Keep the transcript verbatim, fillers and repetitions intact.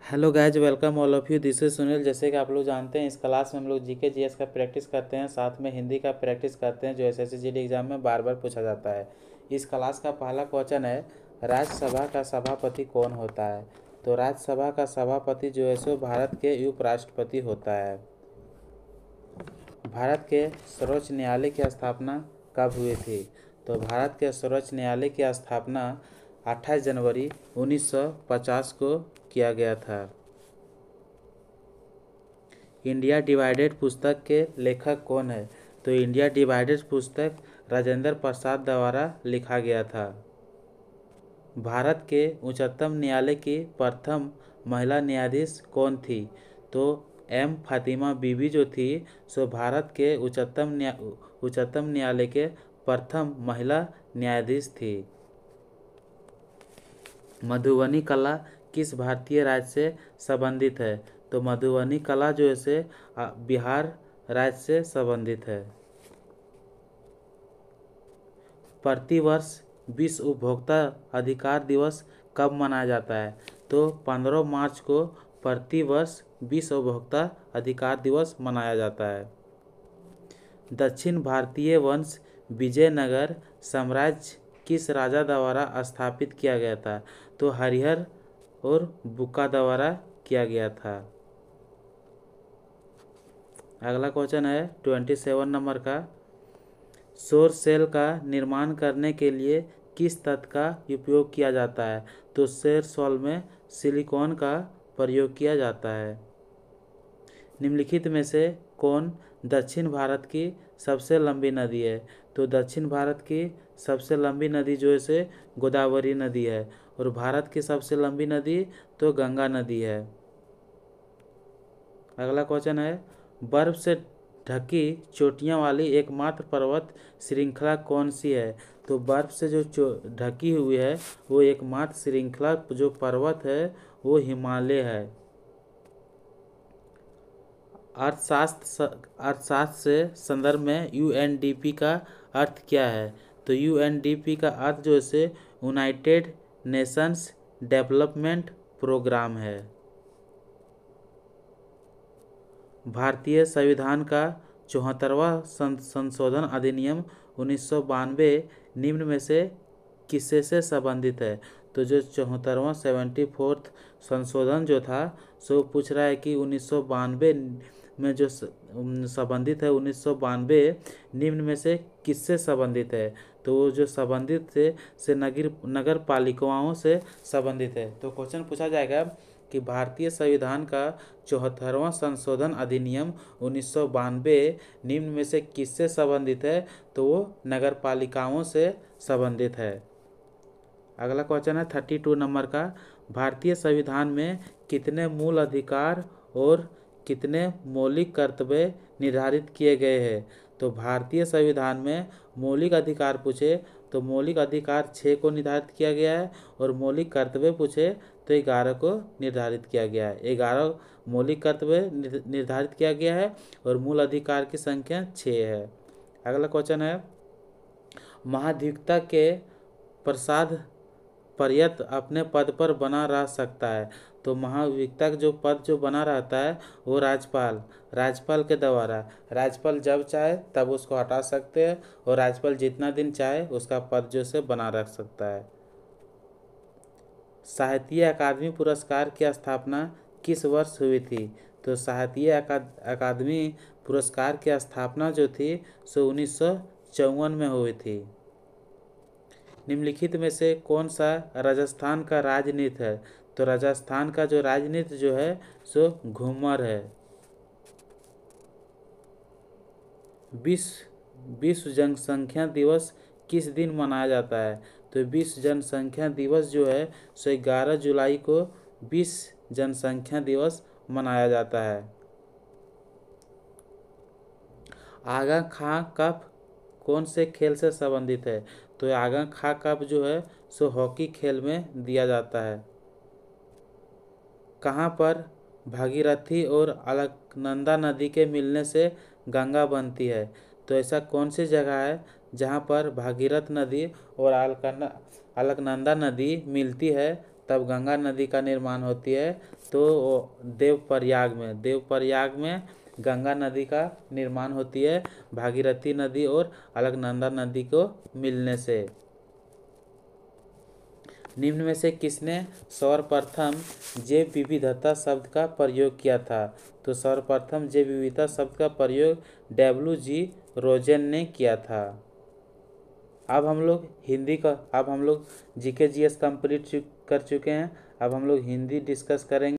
Hello guys, welcome all of you. This is Sunil. जैसे कि आप लोग जानते हैं, इस क्लास में हम लोग जीके जीएस का प्रैक्टिस करते हैं, साथ में हिंदी का प्रैक्टिस करते हैं जो एसएससी जीडी एग्जाम में बार बार पूछा जाता है। इस क्लास का पहला क्वेश्चन है, राज्यसभा का सभापति कौन होता है। तो राज्यसभा का सभापति जो है सो भारत के उपराष्ट्रपति होता है। भारत के सर्वोच्च न्यायालय की स्थापना कब हुई थी। तो भारत के सर्वोच्च न्यायालय की स्थापना अट्ठाईस जनवरी उन्नीस सौ पचास को किया गया था। इंडिया डिवाइडेड पुस्तक के लेखक कौन है। तो इंडिया डिवाइडेड पुस्तक राजेंद्र प्रसाद द्वारा लिखा गया था। भारत के उच्चतम न्यायालय की प्रथम महिला न्यायाधीश कौन थी। तो एम फातिमा बीबी जो थी सो भारत के उच्चतम न्या उच्चतम न्यायालय के प्रथम महिला न्यायाधीश थी। मधुबनी कला किस भारतीय राज्य से संबंधित है। तो मधुबनी कला जो है से बिहार राज्य से संबंधित है। प्रतिवर्ष विश्व उपभोक्ता अधिकार दिवस कब मनाया जाता है। तो पंद्रह मार्च को प्रतिवर्ष विश्व उपभोक्ता अधिकार दिवस मनाया जाता है। दक्षिण भारतीय वंश विजयनगर साम्राज्य किस राजा द्वारा स्थापित किया गया था। तो हरिहर और बुक्का द्वारा किया गया था। अगला क्वेश्चन है ट्वेंटी सेवन नंबर का, सौर सेल का निर्माण करने के लिए किस तत्व का उपयोग किया जाता है। तो सौर सेल में सिलिकॉन का प्रयोग किया जाता है। निम्नलिखित में से कौन दक्षिण भारत की सबसे लंबी नदी है। तो दक्षिण भारत की सबसे लंबी नदी जो है से गोदावरी नदी है, और भारत की सबसे लंबी नदी तो गंगा नदी है। अगला क्वेश्चन है, बर्फ से ढकी चोटियां वाली एकमात्र पर्वत श्रृंखला कौन सी है। तो बर्फ से जो ढकी हुई है वो एकमात्र श्रृंखला जो पर्वत है वो हिमालय है। अर्थशास्त्र अर्थशास्त्र से संदर्भ में यूएनडीपी का अर्थ क्या है। तो यूएनडीपी का अर्थ जो है यूनाइटेड नेशंस डेवलपमेंट प्रोग्राम है। भारतीय संविधान का चौहत्तरवां संशोधन अधिनियम उन्नीस सौ बानवे निम्न में से किससे से संबंधित है। तो जो चौहत्तरवां सेवेंटी फोर्थ संशोधन जो था सो पूछ रहा है कि उन्नीस सौ बानवे में जो संबंधित है, उन्नीस सौ बानवे निम्न में से किससे संबंधित है। तो वो जो संबंधित से, से नगर नगर पालिकाओं से संबंधित है। तो क्वेश्चन पूछा जाएगा कि भारतीय संविधान का चौहत्तरवां संशोधन अधिनियम उन्नीस सौ बानवे निम्न में से किससे संबंधित है। तो वो नगर पालिकाओं से संबंधित है। अगला क्वेश्चन है थर्टी टू नंबर का, भारतीय संविधान में कितने मूल अधिकार और कितने मौलिक कर्तव्य निर्धारित किए गए हैं। तो भारतीय संविधान में मौलिक अधिकार पूछे तो मौलिक अधिकार छः को निर्धारित किया गया है, और मौलिक कर्तव्य पूछे तो ग्यारह को निर्धारित किया गया है। ग्यारह मौलिक कर्तव्य निर्धारित किया गया है और मूल अधिकार की संख्या छः है। अगला क्वेश्चन है, महाधिवक्ता के प्रसाद पर्यत अपने पद पर बना रह सकता है। तो महाधिवक्ता जो पद जो बना रहता है वो राज्यपाल राज्यपाल के द्वारा, राज्यपाल जब चाहे तब उसको हटा सकते हैं, और राज्यपाल जितना दिन चाहे उसका पद जो से बना रख सकता है। साहित्य अकादमी पुरस्कार की स्थापना किस वर्ष हुई थी। तो साहित्य अकादमी पुरस्कार की स्थापना जो थी सो उन्नीस सौ चौवन में हुई थी। निम्नलिखित में से कौन सा राजस्थान का राजनीति है। तो राजस्थान का जो राजनीति जो है सो घूमर है। विश्व विश्व जनसंख्या दिवस किस दिन मनाया जाता है। तो विश्व जनसंख्या दिवस जो है सो ग्यारह जुलाई को विश्व जनसंख्या दिवस मनाया जाता है। आगा खां कप कौन से खेल से संबंधित है। तो आगा खां कप जो है सो हॉकी खेल में दिया जाता है। कहाँ पर भागीरथी और अलकनंदा नदी के मिलने से गंगा बनती है। तो ऐसा कौन सी जगह है जहाँ पर भागीरथ नदी और अलकनंदा नदी मिलती है। तब गंगा नदी का निर्माण होती है। तो देवप्रयाग में देवप्रयाग में गंगा नदी का निर्माण होती है भागीरथी नदी और अलकनंदा नदी को मिलने से। निम्न में से किसने सर्वप्रथम जैव विविधता शब्द का प्रयोग किया था? तो सर्वप्रथम जैव विविधता शब्द का प्रयोग डब्ल्यू जी रोजेन ने किया था। अब हम लोग हिंदी का अब हम लोग जीके जीएस कंप्लीट कर चुके हैं। अब हम लोग हिंदी डिस्कस करेंगे।